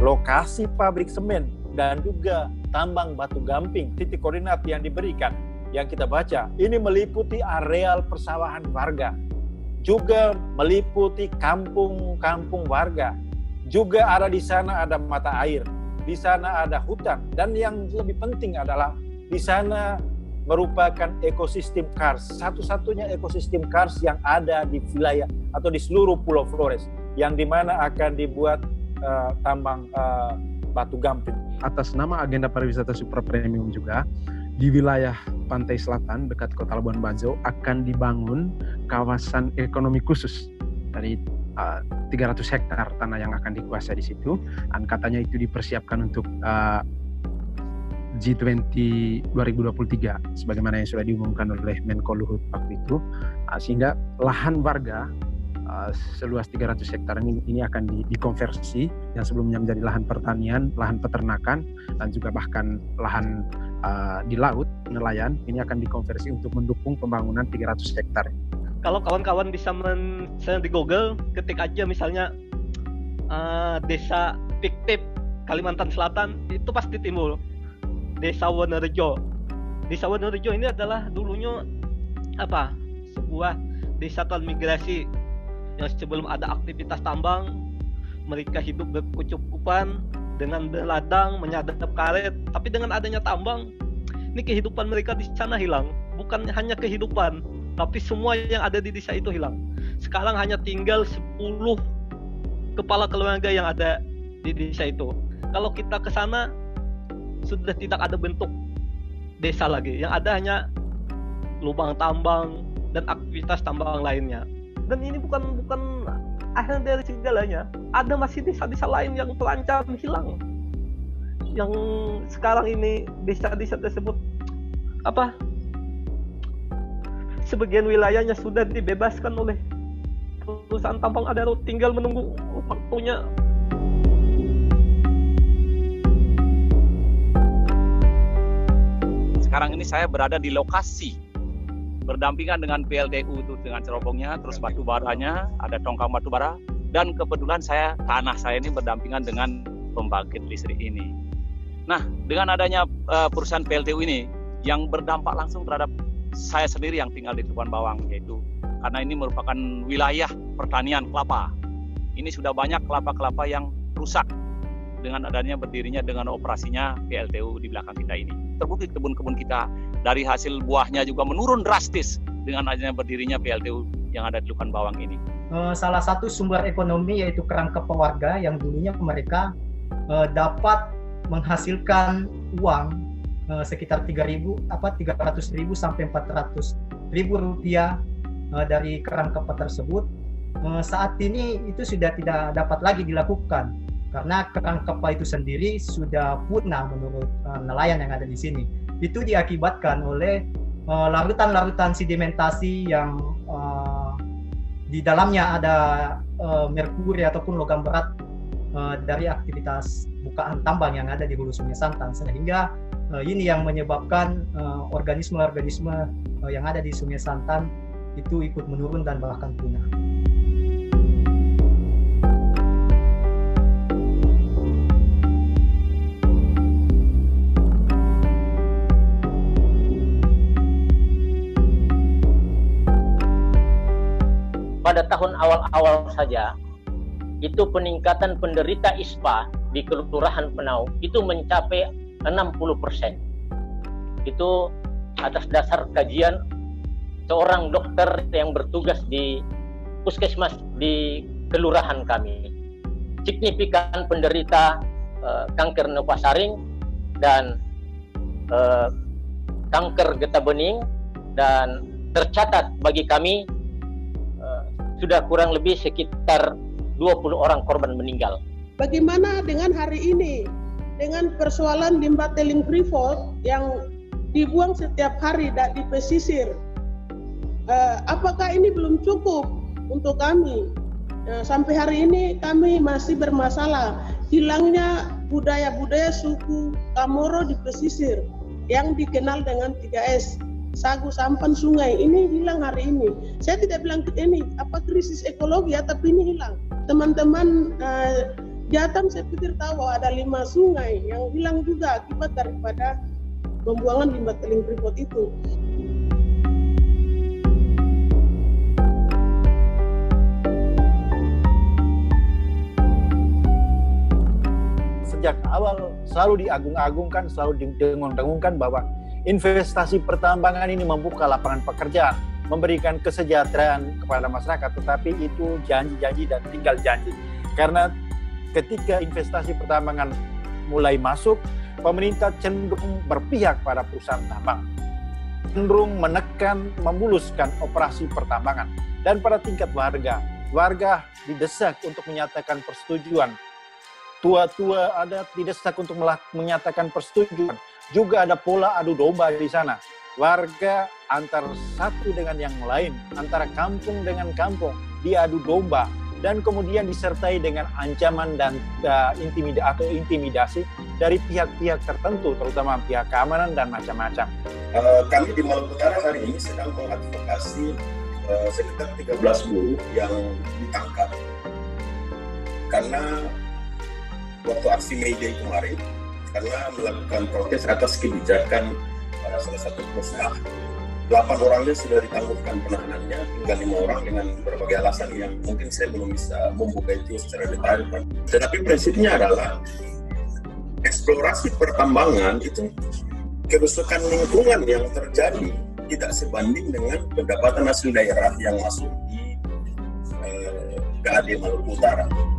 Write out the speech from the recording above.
lokasi pabrik semen, dan juga tambang batu gamping. Titik koordinat yang diberikan, yang kita baca, ini meliputi areal persawahan warga, juga meliputi kampung-kampung warga, juga ada di sana ada mata air, di sana ada hutan, dan yang lebih penting adalah di sana merupakan ekosistem kars, satu-satunya ekosistem kars yang ada di wilayah atau di seluruh Pulau Flores, yang dimana akan dibuat tambang batu gamping. Atas nama agenda pariwisata super premium juga, di wilayah pantai selatan dekat Kota Labuan Bajo akan dibangun kawasan ekonomi khusus dari 300 hektar tanah yang akan dikuasai di situ, dan katanya itu dipersiapkan untuk G20 2023 sebagaimana yang sudah diumumkan oleh Menko Luhut waktu itu, sehingga lahan warga seluas 300 hektar ini akan dikonversi yang sebelumnya menjadi lahan pertanian, lahan peternakan, dan juga bahkan lahan di laut nelayan, ini akan dikonversi untuk mendukung pembangunan 300 hektar. Kalau kawan-kawan bisa di Google, ketik aja misalnya desa fiktif Kalimantan Selatan, itu pasti timbul Desa Wonorejo. Desa Wonorejo ini adalah dulunya sebuah desa transmigrasi yang sebelum ada aktivitas tambang, mereka hidup berkecukupan dengan berladang, menyadap karet. Tapi dengan adanya tambang, ini kehidupan mereka di sana hilang. Bukan hanya kehidupan, tapi semua yang ada di desa itu hilang. Sekarang hanya tinggal 10 kepala keluarga yang ada di desa itu. Kalau kita ke sana, sudah tidak ada bentuk desa lagi. Yang ada hanya lubang tambang dan aktivitas tambang lainnya. Dan ini bukan akhir dari segalanya. Ada masih desa-desa lain yang terancam hilang. Yang sekarang ini desa-desa tersebut sebagian wilayahnya sudah dibebaskan oleh perusahaan tambang Adaro, tinggal menunggu waktunya. Sekarang ini saya berada di lokasi berdampingan dengan PLTU itu, dengan cerobongnya, terus batu baranya, ada tongkang batu bara, dan kebetulan tanah saya ini berdampingan dengan pembangkit listrik ini. Nah, dengan adanya perusahaan PLTU ini yang berdampak langsung terhadap saya sendiri yang tinggal di Tuban Bawang, yaitu karena ini merupakan wilayah pertanian kelapa. Ini sudah banyak kelapa-kelapa yang rusak dengan adanya berdirinya dengan operasinya PLTU di belakang kita ini. Terbukti kebun-kebun kita dari hasil buahnya juga menurun drastis dengan adanya berdirinya PLTU yang ada di Tuban Bawang ini. Salah satu sumber ekonomi yaitu kerangkep warga yang dulunya mereka dapat menghasilkan uang sekitar 300.000 sampai 400.000 rupiah dari kerangkep tersebut. Saat ini itu sudah tidak dapat lagi dilakukan karena kerangkep itu sendiri sudah punah menurut nelayan yang ada di sini. Itu diakibatkan oleh larutan-larutan sedimentasi yang di dalamnya ada merkuri ataupun logam berat dari aktivitas bukaan tambang yang ada di hulu Sungai Santang, sehingga ini yang menyebabkan organisme-organisme yang ada di Sungai Santang itu ikut menurun dan bahkan punah. Pada tahun awal-awal saja, itu peningkatan penderita ISPA di Kelurahan Penau itu mencapai 60%. Itu atas dasar kajian seorang dokter yang bertugas di puskesmas di kelurahan kami. Signifikan penderita kanker nepasaring dan kanker getah bening, dan tercatat bagi kami sudah kurang lebih sekitar 20 orang korban meninggal. Bagaimana dengan hari ini? Dengan persoalan limbah tailing freeport yang dibuang setiap hari di pesisir. Apakah ini belum cukup untuk kami? Sampai hari ini kami masih bermasalah hilangnya budaya-budaya suku Kamoro di pesisir yang dikenal dengan 3S. Sagu, sampan, sungai, ini hilang hari ini. Saya tidak bilang ini krisis ekologi ya, tapi ini hilang. Teman-teman Jatam saya pikir tahu bahwa ada 5 sungai yang hilang juga akibat daripada pembuangan limbah Tailing Freeport itu. Sejak awal selalu diagung-agungkan, selalu didengung-dengungkan bahwa investasi pertambangan ini membuka lapangan pekerjaan, memberikan kesejahteraan kepada masyarakat, tetapi itu janji-janji dan tinggal janji. Karena ketika investasi pertambangan mulai masuk, pemerintah cenderung berpihak pada perusahaan tambang, cenderung menekan, memuluskan operasi pertambangan. Dan pada tingkat warga didesak untuk menyatakan persetujuan. Tua-tua ada didesak untuk menyatakan persetujuan. Juga ada pola adu domba di sana. Warga antara satu dengan yang lain, antara kampung dengan kampung, diadu domba. Dan kemudian disertai dengan ancaman dan intimidasi dari pihak-pihak tertentu, terutama pihak keamanan dan macam-macam. Kami di Maluku Utara hari ini sedang mengadvokasi sekitar 13 buruh yang ditangkap. Karena waktu aksi May Day kemarin, karena melakukan protes atas kebijakan salah satu perusahaan. 8 orangnya sudah ditangguhkan penahanannya, tinggal 5 orang dengan berbagai alasan yang mungkin saya belum bisa membuka itu secara detail. Tetapi prinsipnya adalah eksplorasi pertambangan itu kerusakan lingkungan yang terjadi tidak sebanding dengan pendapatan hasil daerah yang masuk di KAD Maluku Utara.